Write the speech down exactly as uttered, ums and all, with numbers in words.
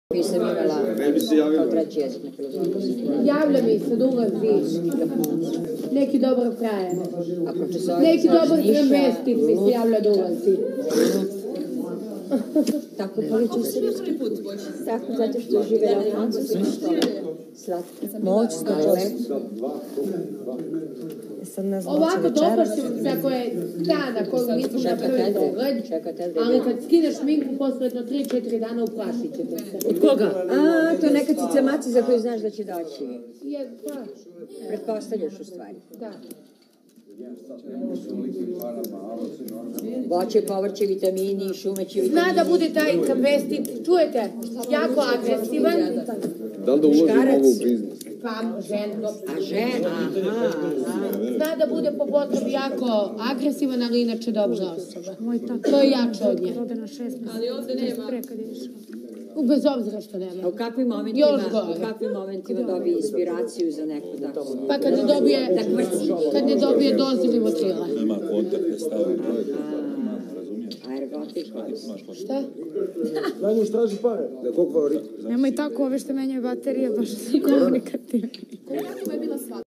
Nisam imala kao treći jezik na filozofiji. Javlja mi se da ulazi neki dobar frajer. A neki dobar tramvestit mi se javlja da ulazi. Tako poliču srpski put. Tako, zato što žive na francuskom. Slatko. Moćno čovjek. Ovako dopašću se ako je ta na koju nisam napravili pogled, ali kad skineš šminku posle jedno tri četiri dana uplašit ćete se. Od koga? A, to je neka cicamaca za koju znaš da će doći. Je, da. Pretpostavljaš u stvari. Da. Voće, povrće, vitamini, šume će vitamini. Zna da bude taj tramvestit, čujete, jako agresivan. Da li da uložim ovo u biznis? Pa, žen, A žen, aha, aha. zna da bude po potrebi jako agresivan, ali inače dobra osoba. To je jače od nje. Ali ovde nema. Bez obzira što nema. A u kakvim momentima, Još gore. u kakvim momentima dobije inspiraciju za neku takvu? Pa kad ne dobije, kad ne dobije dozu rivotrila. Nema kontakte, stavi. A ergotično. Šta? Na nju straži pare. Da koliko favorit? Nemoj tako ove što menjaju baterije, baš su komunikativni.